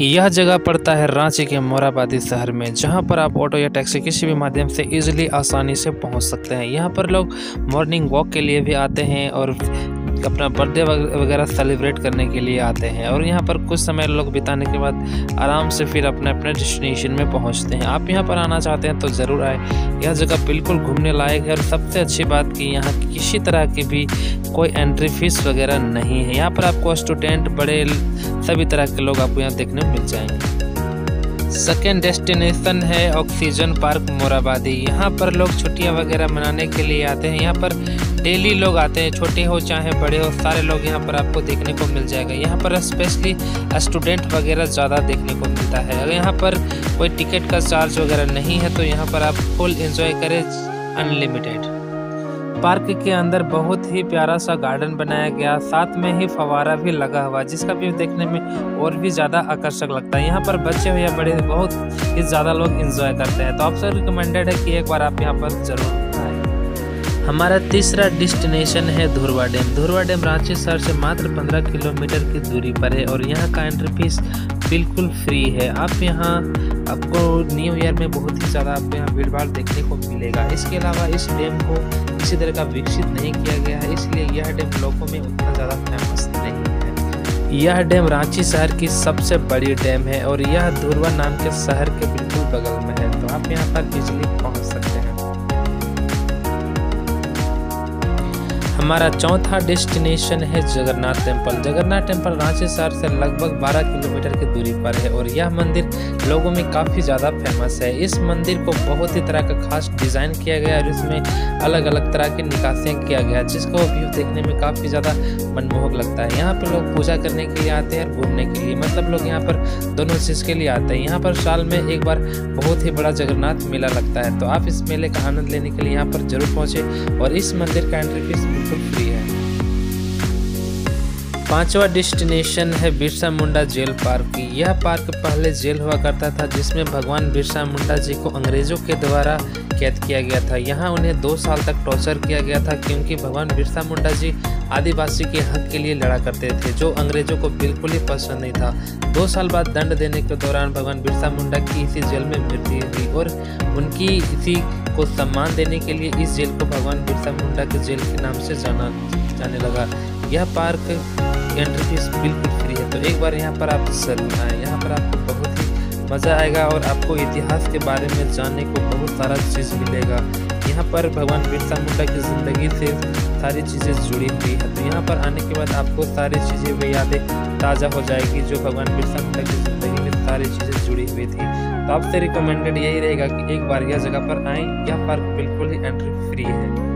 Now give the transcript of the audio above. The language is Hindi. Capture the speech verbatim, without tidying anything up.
यह जगह पड़ता है रांची के मोरहाबादी शहर में, जहां पर आप ऑटो या टैक्सी किसी भी माध्यम से इजीली आसानी से पहुंच सकते हैं। यहां पर लोग मॉर्निंग वॉक के लिए भी आते हैं और अपना बर्थडे वगैरह सेलिब्रेट करने के लिए आते हैं, और यहां पर कुछ समय लोग बिताने के बाद आराम से फिर अपने अपने डेस्टिनेशन में पहुंचते हैं। आप यहां पर आना चाहते हैं तो ज़रूर आए। यह जगह बिल्कुल घूमने लायक है, और सबसे अच्छी बात कि यहाँ किसी तरह की भी कोई एंट्री फीस वगैरह नहीं है। यहाँ पर आपको स्टूडेंट, बड़े, सभी तरह के लोग आपको यहाँ देखने को मिल जाएंगे। सेकेंड डेस्टिनेशन है ऑक्सीजन पार्क मोरहाबादी। यहाँ पर लोग छुट्टियाँ वगैरह मनाने के लिए आते हैं। यहाँ पर डेली लोग आते हैं, छोटे हो चाहे बड़े हो, सारे लोग यहाँ पर आपको देखने को मिल जाएगा। यहाँ पर स्पेशली स्टूडेंट वगैरह ज़्यादा देखने को मिलता है। अगर यहाँ पर कोई टिकट का चार्ज वगैरह नहीं है तो यहाँ पर आप फुल एंजॉय करें, अनलिमिटेड। पार्क के अंदर बहुत ही प्यारा सा गार्डन बनाया गया, साथ में ही फवारा भी लगा हुआ, जिसका व्यू देखने में और भी ज़्यादा आकर्षक लगता है। यहाँ पर बच्चे हो या बड़े बहुत ही ज़्यादा लोग एंजॉय करते हैं, तो आपसे रिकमेंडेड है कि एक बार आप यहाँ पर जरूर आए। हमारा तीसरा डेस्टिनेशन है धुरवा डैम। धुरवा डैम रांची शहर से मात्र पंद्रह किलोमीटर की दूरी पर है, और यहाँ का एंट्री फीस बिल्कुल फ्री है। आप यहाँ आपको न्यू ईयर में बहुत ही ज़्यादा आपको यहाँ भीड़ भाड़ देखने को मिलेगा। इसके अलावा इस डैम को किसी तरह का विकसित नहीं किया गया है, इसलिए यह डैम लोगों में उतना ज़्यादा फेमस नहीं है। यह डैम रांची शहर की सबसे बड़ी डैम है, और यह धुरवा नाम के शहर के बिल्कुल बगल में है, तो आप यहाँ पर इजीली पहुँच सकते हैं। हमारा चौथा डेस्टिनेशन है जगन्नाथ टेम्पल। जगन्नाथ टेम्पल रांची शहर से लगभग बारह किलोमीटर की दूरी पर है, और यह मंदिर लोगों में काफ़ी ज़्यादा फेमस है। इस मंदिर को बहुत ही तरह का खास डिज़ाइन किया गया है, और इसमें अलग अलग तरह की निकासियाँ किया गया है, जिसको व्यू देखने में काफ़ी ज़्यादा मनमोहक लगता है। यहाँ पर लोग पूजा करने के लिए आते हैं और घूमने के लिए, मतलब लोग यहाँ पर दोनों चीज़ के लिए आते हैं। यहाँ पर साल में एक बार बहुत ही बड़ा जगन्नाथ मेला लगता है, तो आप इस मेले का आनंद लेने के लिए यहाँ पर जरूर पहुँचे, और इस मंदिर का एंट्री फीस बिल्कुल फ्री है। पांचवा डेस्टिनेशन है बिरसा मुंडा जेल पार्क। यह पार्क पहले जेल हुआ करता था, जिसमें भगवान बिरसा मुंडा जी को अंग्रेजों के द्वारा कैद किया गया था। यहाँ उन्हें दो साल तक टॉर्चर किया गया था, क्योंकि भगवान बिरसा मुंडा जी आदिवासी के हक के लिए लड़ा करते थे, जो अंग्रेजों को बिल्कुल ही पसंद नहीं था। दो साल बाद दंड देने के दौरान भगवान बिरसा मुंडा की इसी जेल में मृत्यु हुई, और उनकी इसी को सम्मान देने के लिए इस जेल को भगवान बिरसा मुंडा के जेल के नाम से जाना जाने लगा। यह पार्क एंट्री फीस बिल्कुल फ्री है, तो एक बार यहाँ पर आप जरूर आएँ। यहाँ पर आपको बहुत ही मज़ा आएगा, और आपको इतिहास के बारे में जानने को बहुत सारा चीज़ मिलेगा। यहाँ पर भगवान बिरसा मुंडा की ज़िंदगी से सारी चीज़ें जुड़ी हुई है, तो यहाँ पर आने के बाद आपको सारी चीज़ें वे यादें ताज़ा हो जाएगी, जो भगवान बिरसा मुंडा की ज़िंदगी में सारी चीज़ें जुड़ी हुई थी। तो आपसे रिकमेंडेड यही रहेगा कि एक बार यह जगह पर आएँ। यह पार्क बिल्कुल ही एंट्री फ्री है।